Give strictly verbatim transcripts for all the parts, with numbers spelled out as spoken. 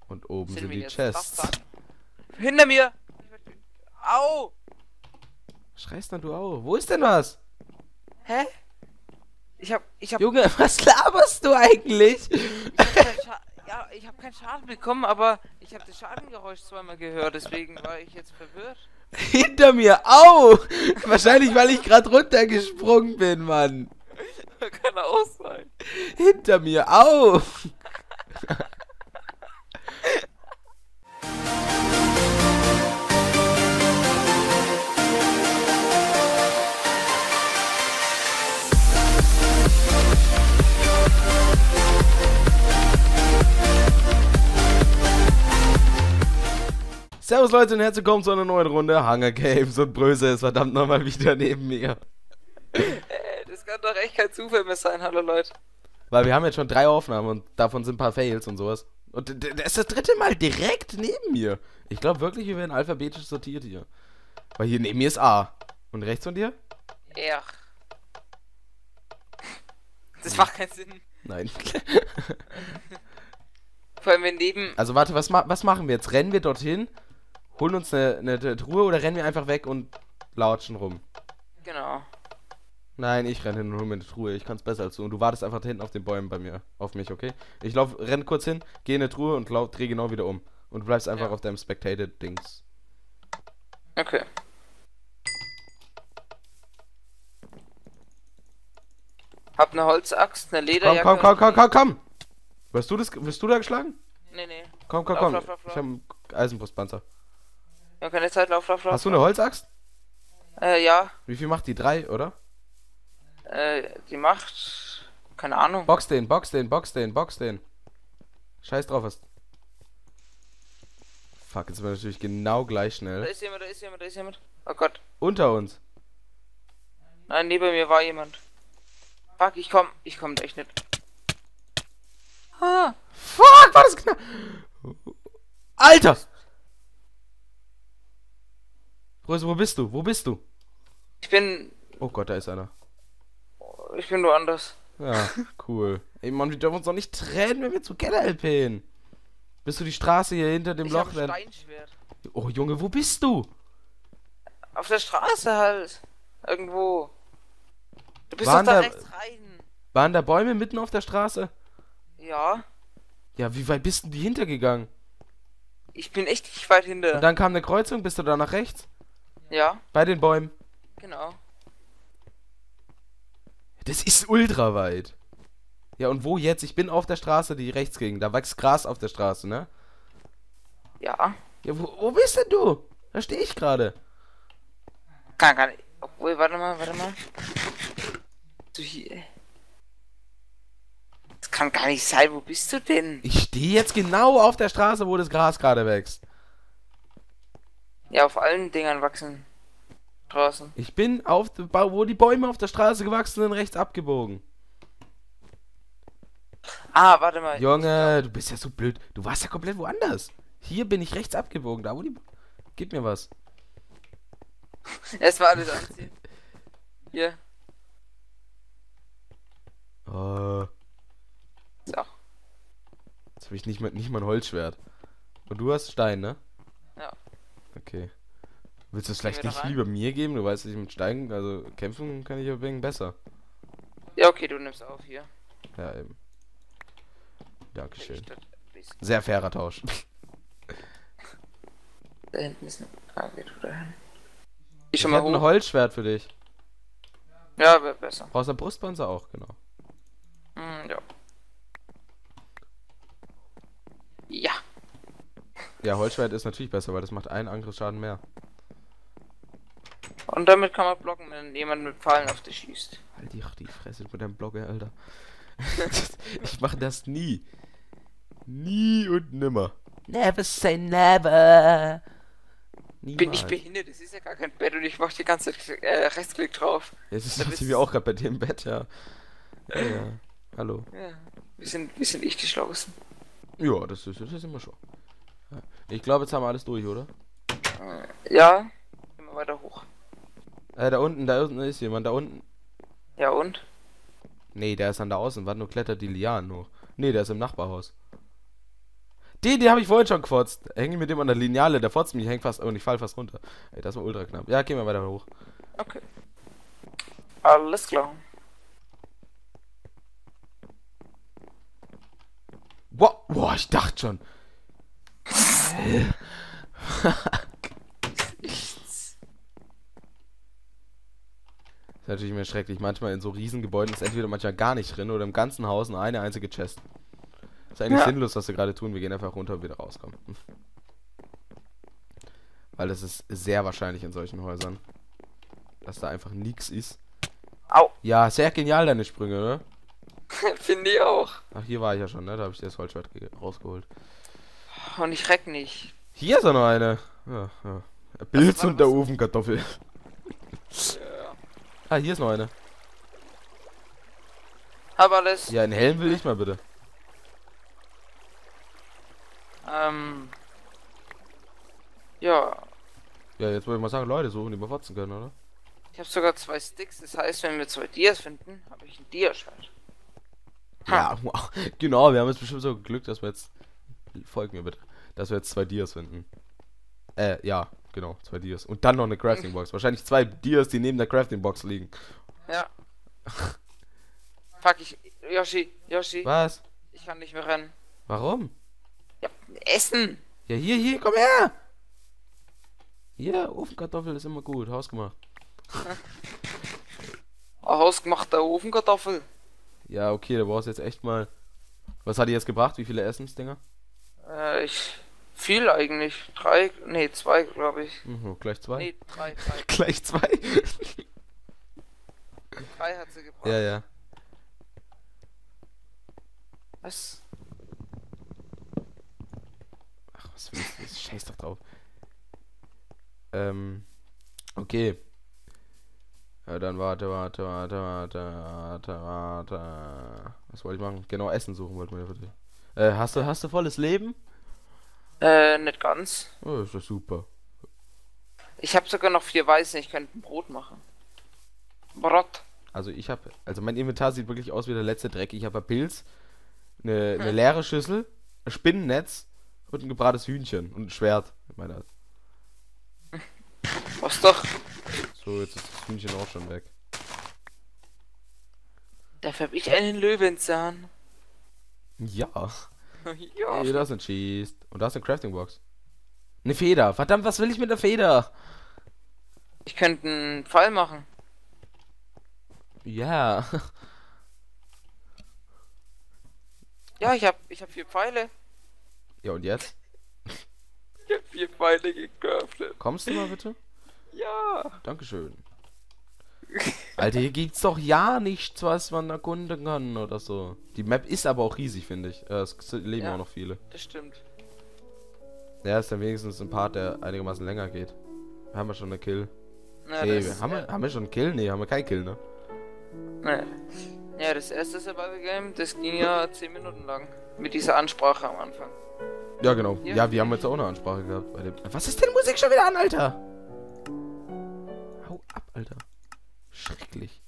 Und oben Sind sind wir die jetzt Chests. Wachsam? Hinter mir! Au! Schreist dann du auch. Wo ist denn was? Hä? Ich hab, ich hab, Junge, was laberst du eigentlich? ich hab keinen Scha ja, ich hab keinen Schaden bekommen, aber ich hab das Schadengeräusch zweimal gehört, deswegen war ich jetzt verwirrt. Hinter mir, au! Wahrscheinlich, weil ich gerade runtergesprungen bin, Mann. Kann auch sein. Hinter mir, au! Servus Leute und herzlich willkommen zu einer neuen Runde Hunger Games und Bröse ist verdammt nochmal wieder neben mir. Äh, das kann doch echt kein Zufall mehr sein, hallo Leute. Weil wir haben jetzt schon drei Aufnahmen und davon sind ein paar Fails und sowas. Und der ist das dritte Mal direkt neben mir. Ich glaube wirklich, wir werden alphabetisch sortiert hier. Weil hier neben mir ist A. Und rechts von dir? Ja. Das macht keinen Sinn. Nein. Vor allem, wenn neben... Also warte, was, ma was machen wir jetzt? Rennen wir dorthin, holen uns eine, eine, eine Truhe oder rennen wir einfach weg und latschen rum? Genau. Nein, ich renne hin und hol mir eine Truhe. Ich kann es besser als du. Und du wartest einfach da hinten auf den Bäumen bei mir. Auf mich, okay? Ich lauf, renn kurz hin, gehe in eine Truhe und lauf, dreh genau wieder um. Und du bleibst einfach Ja. auf deinem Spectated-Dings. Okay. Hab eine Holzaxt, eine Komm, Lederjacke... komm, komm, komm, und- komm, komm! Wirst du das, wirst du da geschlagen? Nee, nee. Komm, komm, Lauf, komm. lauf, lauf, Ich lauf. hab einen Eisenbrustpanzer. Wir haben keine Zeit, lauf, lauf, lauf. Hast du eine Holzaxt? Äh, ja. Wie viel macht die? Drei, oder? Äh, die macht... Keine Ahnung. Box den, box den, box den, box den. Scheiß drauf, was. Fuck, jetzt sind wir natürlich genau gleich Da schnell. ist jemand, da ist jemand, da ist jemand. Oh Gott. Unter uns. Nein, neben mir war jemand. Fuck, ich komm, ich komm echt nicht. Ah. Fuck, war das knapp. Alter! Bröse, wo bist du? Wo bist du? Ich bin... Oh Gott, da ist einer. Ich bin woanders. Ja, cool. Ey, Mann, wir dürfen uns doch nicht trennen, wenn wir zu Keller L P'n. Bist du die Straße hier hinter dem Ich Loch? hab ein Denn... Steinschwert. Oh Junge, wo bist du? Auf der Straße halt. Irgendwo. Du bist Waren doch da da- rechts rein. Waren da Bäume mitten auf der Straße? Ja. Ja, wie weit bist denn die hintergegangen? Ich bin echt nicht weit hinter. Und dann kam eine Kreuzung, bist du da nach rechts? Ja, Bei den Bäumen. genau. Das ist ultra weit. Ja, und wo jetzt? Ich bin auf der Straße, die rechts ging. Da wächst Gras auf der Straße, ne? Ja. Ja, wo, wo bist denn du? Da stehe ich gerade. Kann gar nicht. Obwohl, warte mal, warte mal. Du hier. Das kann gar nicht sein. Wo bist du denn? Ich stehe jetzt genau auf der Straße, wo das Gras gerade wächst. Ja, auf allen Dingern wachsen. Draußen. Ich bin auf, der Ba- wo die Bäume auf der Straße gewachsen sind, rechts abgebogen. Ah, warte mal. Junge, du bist ja so blöd. Du warst ja komplett woanders. Hier bin ich rechts abgebogen, da wo die... Gib mir was. Erstmal alles anziehen. Hier. Oh, So. jetzt habe ich nicht mal, nicht mal ein Holzschwert. Und du hast Stein, ne? Ja. Okay. Willst du es vielleicht wir da nicht rein? lieber mir geben? Du weißt, ich mit Stein, also kämpfen kann ich ein wenig besser. Ja, okay, du nimmst auf hier. Ja, eben. Dankeschön. Ich das ein bisschen- Sehr fairer Tausch. Da hinten ist ein. Ah, geht du dahin. Ich Ich schon mal habe ein hoch. Holzschwert für dich. Ja, wäre besser. Brauchst du ein Brustpanzer auch, genau. Hm, ja. Ja. Ja, Holzschwert ist natürlich besser, weil das macht einen Angriffsschaden mehr. Und damit kann man blocken, wenn jemand mit Pfeilen auf dich schießt. Halt die, die Fresse mit deinem Blogger, Alter. Ich mache das nie. Nie und nimmer. Never say never. Bin Niemals. ich behindert? Das ist ja gar kein Bett und ich mach die ganze Zeit äh, Rechtsklick drauf. Jetzt ist Da das bist hier auch gerade bei dir im Bett, ja. Ja, ja. Hallo. Ja. Wir sind, wir sind nicht geschlossen. Ja, das ist, das ist immer schon. Ja. Ich glaube, jetzt haben wir alles durch, oder? Äh, ja. Immer weiter hoch. Äh, da unten, da unten ist jemand, da unten. Ja und? Nee, der ist an der Außenwand und klettert die Lianen hoch. Nee, der ist im Nachbarhaus. Den, den habe ich vorhin schon gefotzt. Hänge ich mit dem an der Lineale, der fotzt mich, ich häng fast, und ich fall fast runter. Ey, das war ultra knapp. Ja, gehen wir weiter hoch. Okay. Alles klar. Boah, boah, ich dachte schon. Das ist natürlich immer schrecklich. Manchmal in so Riesengebäuden ist entweder manchmal gar nicht drin oder im ganzen Haus nur eine einzige Chest. Ist eigentlich Ja. sinnlos, was wir gerade tun. Wir gehen einfach runter und wieder rauskommen. Weil das ist sehr wahrscheinlich in solchen Häusern. Dass da einfach nichts ist. Au. Ja, sehr genial deine Sprünge, ne? Finde ich auch. Ach, hier war ich ja schon, ne? Da habe ich das Holzschwert ge- rausgeholt. Und ich reck nicht. Hier ist auch noch eine. Ja, ja. Pilz war und der was? Ofenkartoffel. Ja. Ah, hier ist noch eine. Hab alles. Ja, einen Helm will ich mal bitte. Ähm. Ja. Ja, jetzt wollte ich mal sagen, Leute suchen, die wir fotzen können, oder? Ich habe sogar zwei Sticks. Das heißt, wenn wir zwei Dias finden, habe ich ein Dia-Schwert. Ja, wow. Genau, wir haben jetzt bestimmt so Glück, dass wir jetzt. Folgt mir bitte. Dass wir jetzt zwei Dias finden. Äh, ja, genau, zwei Dias. Und dann noch eine Crafting Box. Wahrscheinlich zwei Dias, die neben der Crafting Box liegen. Ja. Fuck, ich. Yoshi, Yoshi. Was? Ich kann nicht mehr rennen. Warum? Ja, Essen! Ja, hier, hier, komm her! Hier, Ofenkartoffel ist immer gut, hausgemacht. Hausgemachter Ofenkartoffel. Ja, okay, da brauchst du jetzt echt mal. Was hat die jetzt gebracht? Wie viele Essensdinger? Äh, ich. Viel eigentlich. Drei. Nee, zwei, glaube ich. Mhm, gleich zwei. Nee, drei, drei. Gleich zwei? Drei hat sie gebracht. Ja, ja. Was? Ach, was willst du? Das scheiß doch drauf. Ähm. Okay. Ja, dann warte, warte, warte, warte, warte, warte. Was wollte ich machen? Genau, Essen suchen wollten wir ja für dich. Äh, hast du, hast du volles Leben? Äh, nicht ganz. Oh, ist doch super. Ich habe sogar noch vier Weißen. Ich könnte ein Brot machen. Brot. Also ich habe, also mein Inventar sieht wirklich aus wie der letzte Dreck. Ich habe ein Pilz, eine, eine leere Schüssel, ein Spinnennetz und ein gebrates Hühnchen und ein Schwert. Ich meine, Was doch? so, jetzt ist das Hühnchen auch schon weg. Dafür habe ich einen Löwenzahn. Ja. Ja. Ey, das ist ein Cheese. Und da ist eine Crafting Box. Eine Feder. Verdammt, was will ich mit der Feder? Ich könnte einen Pfeil machen. Ja. Ja, ich habe ich hab vier Pfeile. Ja, und jetzt? Ich habe vier Pfeile gecraftet. Kommst du mal bitte? Ja. Dankeschön. Alter, hier gibt's doch ja nichts, was man erkunden kann oder so. Die Map ist aber auch riesig, finde ich. Äh, Es leben Ja. auch noch viele. Das stimmt. Ja, ist dann wenigstens ein Part, der einigermaßen länger geht. Haben wir schon eine Kill? Ja, Nee, das, wir, haben, wir, haben wir schon einen Kill? Nee, haben wir keinen Kill, ne? Nee. Ja, das erste Survival Game, das ging ja zehn Minuten lang. Mit dieser Ansprache am Anfang. Ja, genau. Ja. Ja, wir haben jetzt auch eine Ansprache gehabt. Bei dem Was ist denn Musik schon wieder an, Alter? Hau ab, Alter. Schrecklich.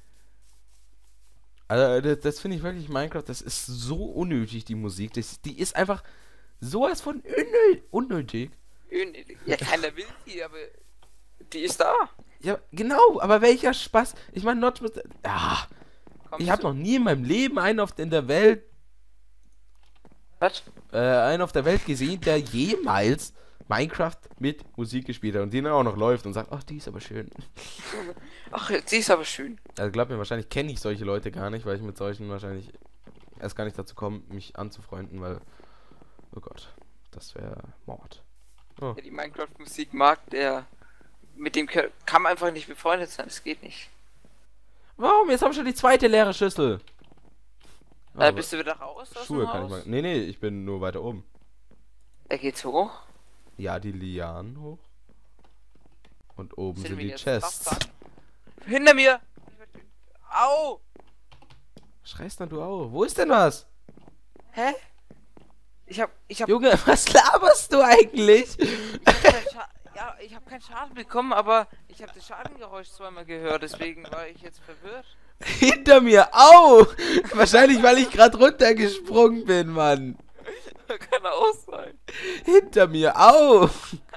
Also, das, das finde ich wirklich Minecraft, das ist so unnötig, die Musik. Das, die ist einfach sowas von unnö unnötig. Ja, keiner will die, aber die ist da. Ja, genau, aber welcher Spaß. Ich meine, Notch muss. Ah, Kommst ich habe du? noch nie in meinem Leben einen auf in der Welt, Was? äh, einen auf der Welt gesehen, der jemals Minecraft mit Musik gespielt hat und die dann auch noch läuft und sagt, ach, die ist aber schön. Ach, die ist aber schön. Also glaub mir, wahrscheinlich kenne ich solche Leute gar nicht, weil ich mit solchen wahrscheinlich erst gar nicht dazu komme, mich anzufreunden, weil, oh Gott, das wäre Mord. Oh. Wer die Minecraft-Musik mag, der. Mit dem kann kann man einfach nicht befreundet sein. Das geht nicht. Warum? Jetzt haben wir schon die zweite leere Schüssel. Äh, Aber bist du wieder raus aus Schuhe dem kann ich Haus? mal. Nee, nee, ich bin nur weiter oben. Er geht's hoch. Ja, die Lianen hoch. Und oben Sind sind wir die jetzt Chests. drauf dran? Hinter mir! Au! Schreist dann du auch. Wo ist denn was? Hä? Ich hab. Ich hab. Junge, was laberst du eigentlich? keinen Scha- ja, ich hab keinen Schaden bekommen, aber ich habe das Schadengeräusch zweimal gehört, deswegen war ich jetzt verwirrt. Hinter mir. Au! Wahrscheinlich, weil ich gerade runtergesprungen bin, Mann. Kann auch sein. Hinter mir, au!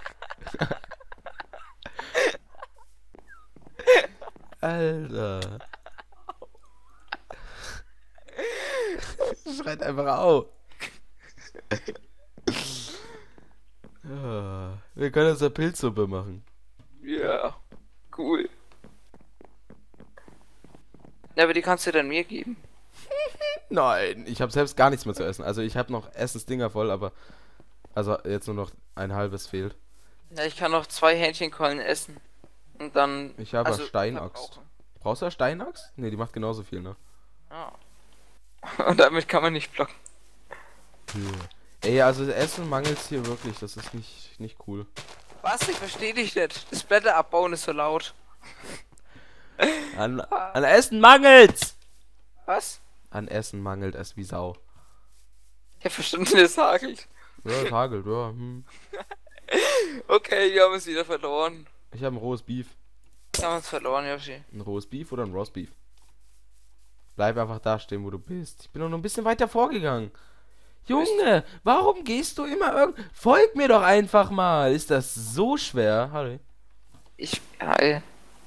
Alter. Schreit einfach au. Ja, wir können uns eine Pilzsuppe machen. Ja, cool. Ja, aber die kannst du dann mir geben. Nein, ich habe selbst gar nichts mehr zu essen. Also ich habe noch Essensdinger voll, aber also jetzt nur noch ein halbes fehlt. Ja, ich kann noch zwei Hähnchenkeulen essen. Und dann... Ich habe also, eine Steinaxt. verbrauchen. Brauchst du eine Steinaxt? Ne, die macht genauso viel, ne? Ja. Und damit kann man nicht blocken. Ey, also Essen mangelt's hier wirklich. Das ist nicht, nicht cool. Was? Ich verstehe dich nicht. Das Blätter abbauen ist so laut. An, an Essen mangelt's! Was? An Essen mangelt es wie Sau. Ich hab verstanden, es hagelt. Ja, es hagelt, ja. Hm. Okay, wir haben es wieder verloren. Ich habe ein rohes Beef. Wir haben uns verloren, Yoshi. Ein rohes Beef oder ein Roast Beef? Bleib einfach da stehen, wo du bist. Ich bin doch noch ein bisschen weiter vorgegangen. Junge, warum gehst du immer irgend... Folg mir doch einfach mal. Ist das so schwer? Hallo. Ich... Hi.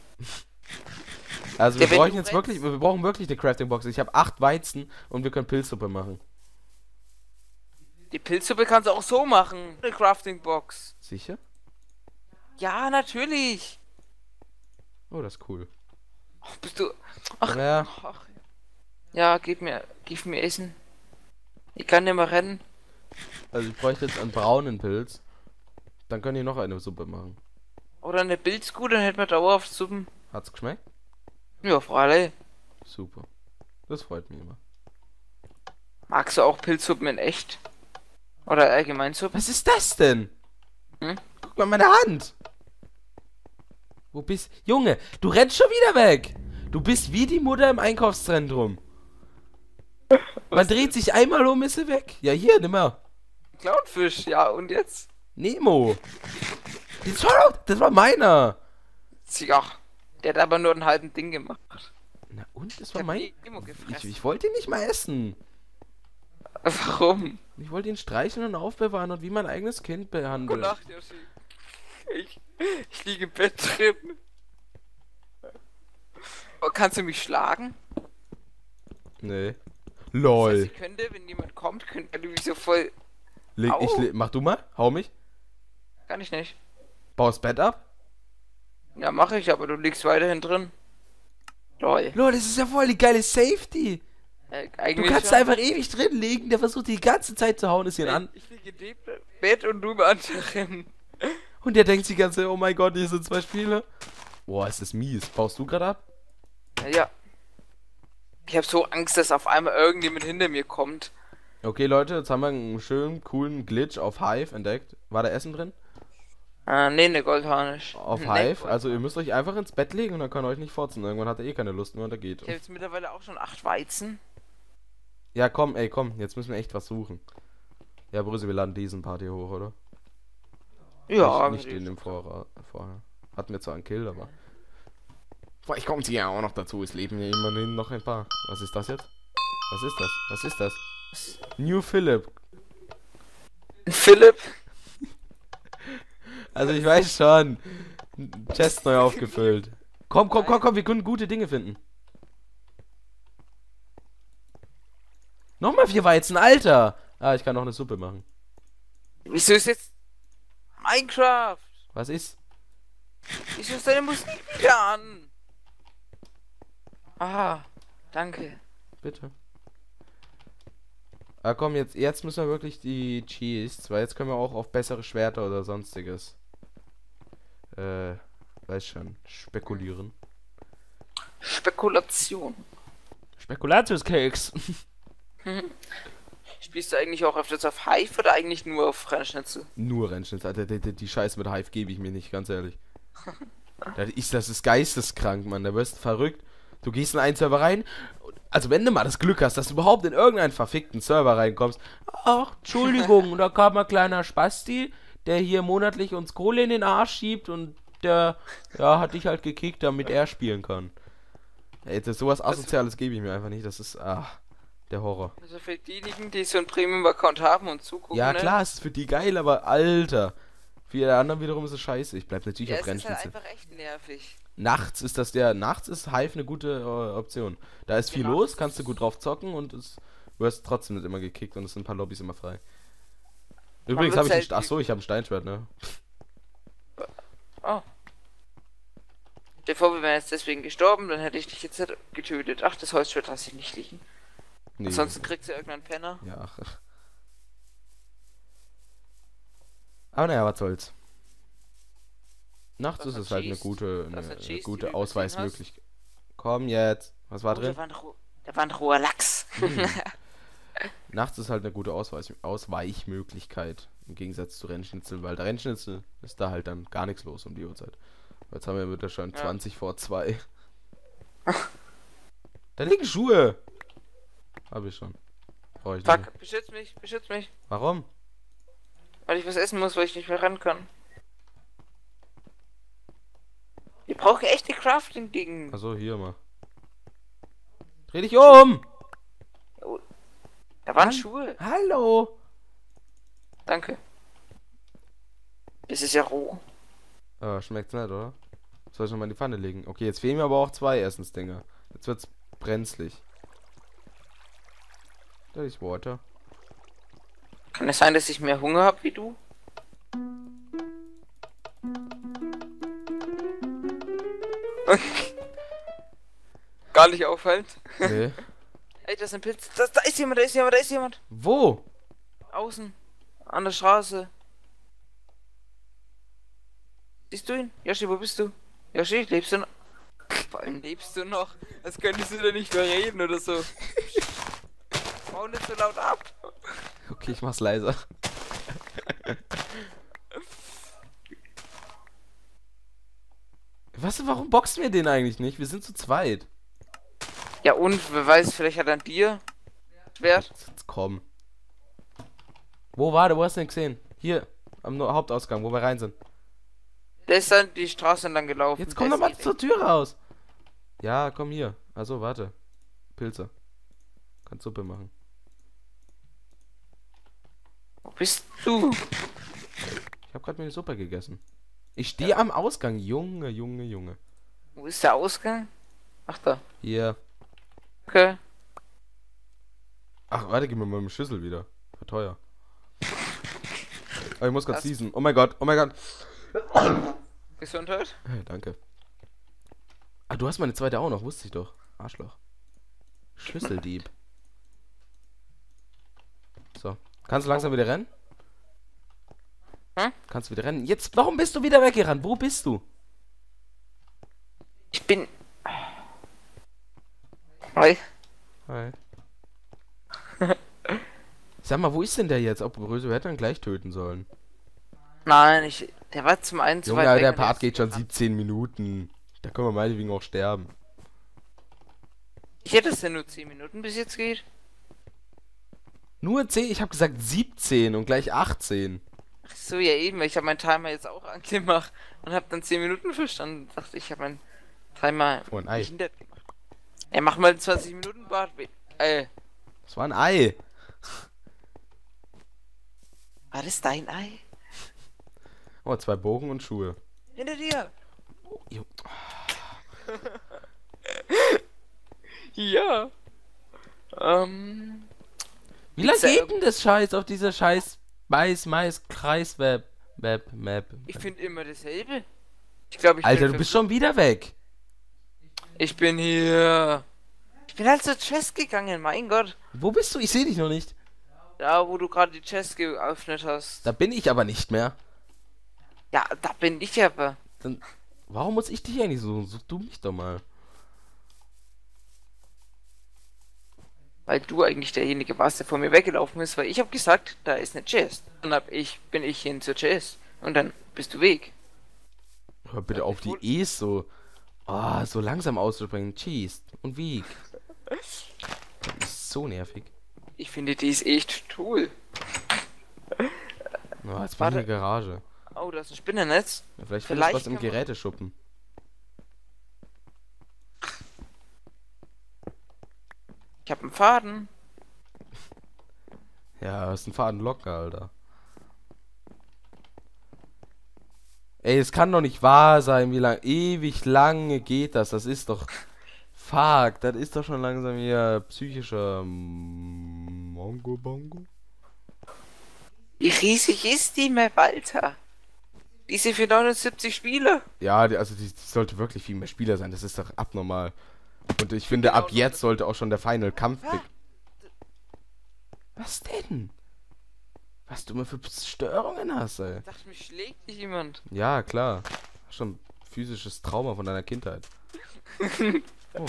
Also wir Ja, wenn brauchen du jetzt rennst- wirklich... Wir brauchen wirklich eine Crafting Box. Ich habe acht Weizen und wir können Pilzsuppe machen. Die Pilzsuppe kannst du auch so machen. Eine Crafting Box. Sicher? Ja, natürlich. Oh, das ist cool. Ach, bist du... Ach, Ja, ach. Ja, gib mir... Gib mir Essen. Ich kann nicht mehr rennen. also ich bräuchte jetzt einen braunen Pilz. Dann könnt ihr noch eine Suppe machen. Oder eine Pilzgut, dann hätten wir dauerhaft Suppen. Hat's geschmeckt? Ja, freilich. Super. Das freut mich immer. Magst du auch Pilzsuppen in echt? Oder allgemein Suppen? Was ist das denn? Hm? Guck mal meine Hand. Wo bist... Junge, du rennst schon wieder weg. Du bist wie die Mutter im Einkaufszentrum. Man dreht sich einmal um, ist sie weg. Ja, hier, nimm mal. Clownfisch, ja, und jetzt? Nemo. Das war, doch- das war meiner. Ja, der hat aber nur einen halben Ding gemacht. Na und? Das Ich war hab mein... Nemo Ich, gefressen. ich wollte ihn nicht mal essen. Warum? Ich wollte ihn streicheln und aufbewahren und wie mein eigenes Kind behandeln. Gute Nacht, Yoshi. Ich, ich liege im Bett drin. Oh, kannst du mich schlagen? Nee. Das Lol. heißt, ich könnte, wenn jemand kommt, könnte du mich so voll... Leg, ich, Au. le- mach du mal. Hau mich. Kann ich nicht. Bau das Bett ab. Ja, mache ich, aber du liegst weiterhin drin. Lol. Lol, das ist ja voll die geile Safety. Äh, Du eigentlich kannst schon. einfach ewig drin liegen. Der versucht die ganze Zeit zu hauen, ist hier an. Ich liege in dem Bett und du im anderen. Und der denkt sich die ganze Zeit, oh mein Gott, hier sind zwei Spiele. Boah, ist das mies. Baust du gerade ab? Ja. Ich habe so Angst, dass auf einmal irgendjemand hinter mir kommt. Okay, Leute, jetzt haben wir einen schönen, coolen Glitch auf Hive entdeckt. War da Essen drin? Ah, nee, ne Goldharnisch. Auf Nee, Hive. Gold- Also ihr müsst euch einfach ins Bett legen und dann könnt ihr euch nicht forzen. Irgendwann hat er eh keine Lust mehr und er geht. Ich habe jetzt mittlerweile auch schon acht Weizen. Ja, komm, ey, komm. Jetzt müssen wir echt was suchen. Ja, Brüssel, wir laden diesen Part hier hoch, oder? Ja, Nicht, nicht den im Vorrat, vorher. Hatten wir zwar einen Kill, aber... Vielleicht kommt sie ja auch noch dazu. Es leben ja immerhin noch ein paar. Was ist das jetzt? Was ist das? Was ist das? New Philip. Philipp. Also ich weiß schon. Chest neu aufgefüllt. Komm, komm, komm, komm. Wir können gute Dinge finden. Nochmal vier Weizen, Alter. Ah, ich kann noch eine Suppe machen. Wieso ist jetzt Minecraft? Was ist? Wieso ist deine Musik wieder an? Aha, danke. Bitte. Ah, komm, jetzt, jetzt müssen wir wirklich die Cheese, weil jetzt können wir auch auf bessere Schwerter oder sonstiges. Äh, weiß schon, spekulieren. Spekulation. Spekulatiuskeks. Spielst du eigentlich auch öfters auf Hive oder eigentlich nur auf Rennschnitzel? Nur Rennschnitt, Alter, die, die, die Scheiße mit Hive gebe ich mir nicht, ganz ehrlich. Das ist, das ist geisteskrank, Mann, da wirst du verrückt. Du gehst in einen Server rein, also wenn du mal das Glück hast, dass du überhaupt in irgendeinen verfickten Server reinkommst. Ach, Entschuldigung, da kam ein kleiner Spasti, der hier monatlich uns Kohle in den Arsch schiebt und der, ja, hat dich halt gekickt, damit er spielen kann. Ey, das, sowas Asoziales gebe ich mir einfach nicht, das ist, ach, Der Horror. Also für diejenigen, die so einen Premium-Account haben und zugucken, Ja ne? klar, es ist für die geil, aber Alter. Für die anderen wiederum ist es scheiße. Ich bleib natürlich Ja, auf es ist halt Rennschnitzel. einfach echt nervig. Nachts ist das der, nachts ist Hive eine gute äh, Option. Da ist viel Genau, los, das kannst du ist- gut drauf zocken und es, du wirst trotzdem nicht immer gekickt und es sind ein paar Lobbys immer frei. Übrigens wird habe ich ein, selten ach so, ich habe ein Steinschwert, ne? Oh. Stell dir vor, wir wären jetzt deswegen gestorben, dann hätte ich dich jetzt halt getötet. Ach, das Holzschwert lasse ich nicht liegen. Nee. Ansonsten kriegt sie irgendeinen Penner. Ja, ach. Aber naja, was soll's. Nachts Was ist hat es halt eine Cheese? gute, Was eine, hat eine Cheese, die gute du Ausweismöglichkeit. Komm jetzt. Was war Oh, drin? da war ein, Ro da war ein roher Lachs. Hm. Nachts ist halt eine gute Ausweis Ausweichmöglichkeit. Im Gegensatz zu Rennschnitzel, weil der Rennschnitzel ist da halt dann gar nichts los um die Uhrzeit. Jetzt haben wir wieder schon Ja. zwanzig vor zwei. Da liegen Schuhe. Hab ich schon. Brauch ich nicht. Fuck, beschütz mich, beschütz mich. Warum? Weil ich was essen muss, weil ich nicht mehr ran kann. Wir brauchen echte Crafting-Dingen. Achso, hier mal. Dreh dich um! Da waren Mann. Schuhe. Hallo! Danke. Das ist ja roh. Ah, schmeckt's nicht, oder? Soll ich nochmal in die Pfanne legen? Okay, jetzt fehlen mir aber auch zwei Essensdinger. Jetzt wird's brenzlig. Da ist Water. Kann es sein, dass ich mehr Hunger habe wie du? Gar nicht auffallend. Nee. Ey, das ist ein Pilz. Das, da ist jemand, da ist jemand, da ist jemand. Wo? Außen. An der Straße. Siehst du ihn? Yoshi, wo bist du? Yoshi, lebst du noch? Vor allem lebst du noch? Als könntest du da nicht mehr reden oder so. Bau nicht so laut ab. Okay, ich mach's leiser. Was, warum boxen wir den eigentlich nicht? Wir sind zu zweit. Ja und, wer weiß, vielleicht hat er ein Dir. Schwert. Jetzt, jetzt komm. Wo war der? Wo hast du den gesehen? Hier, am No- Hauptausgang, wo wir rein sind. Der ist dann die Straße entlang gelaufen. Jetzt komm Der doch mal ist eh zur Tür raus. Ja, komm hier. Also warte. Pilze. Kannst Suppe machen. Wo bist du? Ich habe gerade meine Suppe gegessen. Ich stehe am Ausgang. Junge, Junge, Junge. Wo ist der Ausgang? Ach da. Hier. Okay. Ach, warte, gib mir mal eine Schüssel wieder. War teuer. Aber ich muss gerade Das- season. Oh mein Gott, oh mein Gott. Gesundheit? Hey, danke. Ah, du hast meine zweite auch noch, wusste ich doch. Arschloch. Schüsseldieb. So. Kannst du langsam wieder rennen? Hm? Kannst du wieder rennen? Jetzt, warum bist du wieder weggerannt? Wo bist du? Ich bin... Hi. Hi. Sag mal, wo ist denn der jetzt? Ob Bröse, wir hätten ihn gleich töten sollen. Nein, ich... Der war zum einen zu Junge, weit weg. der und Part jetzt- geht schon siebzehn Minuten. Da können wir meinetwegen auch sterben. Ich hätte es ja nur zehn Minuten bis jetzt geht. Nur zehn? Ich habe gesagt siebzehn und gleich achtzehn. Ach so, ja eben. Ich habe meinen Timer jetzt auch angemacht und habe dann zehn Minuten verstanden. Dachte ich, habe meinen Timer Oh, ein Ei. behindert gemacht. Ja, mach mal zwanzig Minuten Bart. Äh, Das war ein Ei. war das dein Ei? Oh, zwei Bogen und Schuhe. Hinter dir. Jo. Ja. Ähm... Wie lange Pizza- geht denn das Scheiß auf dieser scheiß Mais, Mais, Kreisweb, Web, Map? Ich finde immer dasselbe. Ich glaube, ich Alter, bin du bist schon wieder weg. Ich bin hier. Ich bin halt zur Chest gegangen, mein Gott. Wo bist du? Ich sehe dich noch nicht. Da, wo du gerade die Chest geöffnet hast. Da bin ich aber nicht mehr. Ja, da bin ich aber. Dann, warum muss ich dich eigentlich so? Such du mich doch mal. Weil du eigentlich derjenige warst, der vor mir weggelaufen ist, weil ich habe gesagt, da ist eine Chest. Dann hab ich, bin ich hin zur Chest. Und dann bist du weg. Hör bitte Ja, auf, ich die wohl- E's so. Oh, so langsam auszusprechen. Cheese und Wieg. Das ist so nervig. Ich finde, die ist echt cool. Oh, jetzt bin ich in Warte. der Garage. Oh, da ist ein Spinnennetz. Ja, vielleicht findest du Vielleicht was im kann man- Geräteschuppen. Ich habe einen Faden. Ja, ist ein Faden locker, Alter. Ey, es kann doch nicht wahr sein, wie lang, ewig lange geht das. Das ist doch, fuck, das ist doch schon langsam hier psychischer Mongo Bongo. Wie riesig ist die Map, Alter? Diese für neunundsiebzig Spiele? Ja, die, also die, die sollte wirklich viel mehr Spieler sein. Das ist doch abnormal. Und ich finde, Genau, ab jetzt sollte auch schon der Final Kampf. Ah. Was denn? Was du mal für Störungen hast, ey. Ich dachte, mich schlägt dich jemand. Ja, klar. Schon physisches Trauma von deiner Kindheit. Oh.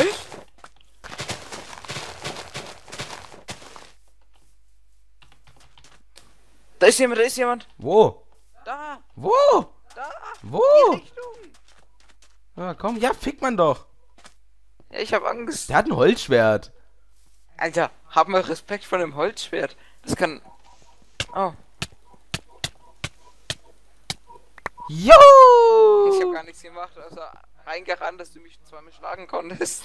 Da ist jemand, da ist jemand. Wo? Da, Wo? da, Wo? die Richtung. Ja, komm, ja, fick man doch. Ja, ich hab Angst. Der hat ein Holzschwert. Alter, hab mal Respekt vor dem Holzschwert. Das kann... Oh, Jo! ich hab gar nichts gemacht, außer reingerannt, dass du mich zweimal schlagen konntest.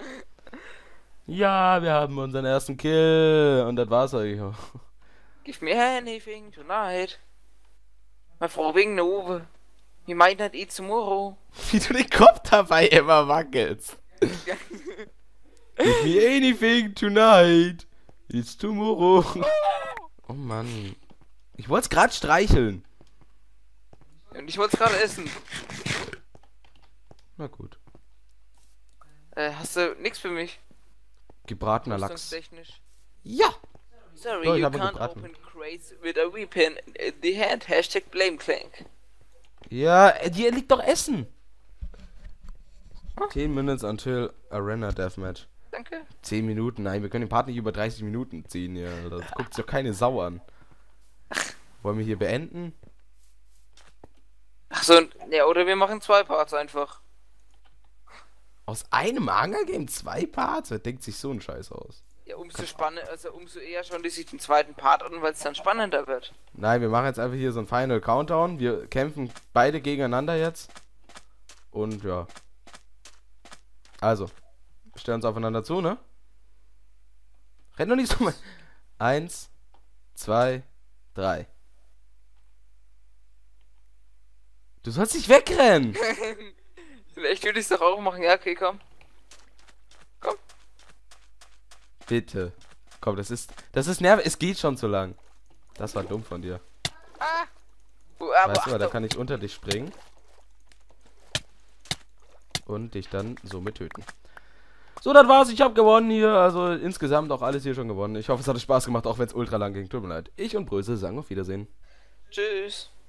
Ja, wir haben unseren ersten Kill. Und das war's eigentlich auch. Give me anything tonight. Mal froh wegen der Uwe. We might not eat tomorrow. Wie du den Kopf dabei immer wackelst. Give me anything tonight. It's tomorrow. Oh Mann. Ich wollte es gerade streicheln. Und ich wollte es gerade essen. Na gut. Äh, hast du nix für mich? Gebratener Lachs. Rüstungstechnisch? Ja. Sorry, Doch, ich you habe can't gebraten. open crates with a weapon in the hand. Hashtag blame clank. Ja, äh, hier liegt doch Essen. zehn Minutes until Arena Deathmatch. Danke. zehn Minuten, nein, wir können den Part nicht über dreißig Minuten ziehen hier. Das guckt sich doch keine Sau an. Wollen wir hier beenden? Achso, ja, oder wir machen zwei Parts einfach. Aus einem Hunger-Game zwei Parts? Wer denkt sich so einen Scheiß aus? Ja, umso spannender, also umso eher schauen die sich den zweiten Part an, weil es dann spannender wird. Nein, wir machen jetzt einfach hier so einen Final Countdown. Wir kämpfen beide gegeneinander jetzt. Und ja. Also. Wir stellen uns aufeinander zu, ne? Renn doch nicht so mal. Eins, zwei, drei. Du sollst nicht wegrennen! Vielleicht würde ich es doch auch machen. Ja, okay, komm. Komm. Bitte. Komm, das ist. Das ist nervig. Es geht schon zu lang. Das war dumm von dir. Ah. Uh, aber Weißt du, da Achtung. kann ich unter dich springen. Und dich dann somit töten. So, das war's. Ich habe gewonnen hier. Also insgesamt auch alles hier schon gewonnen. Ich hoffe, es hat Spaß gemacht, auch wenn es ultra lang ging. Tut mir leid. Ich und Brösel sagen auf Wiedersehen. Tschüss.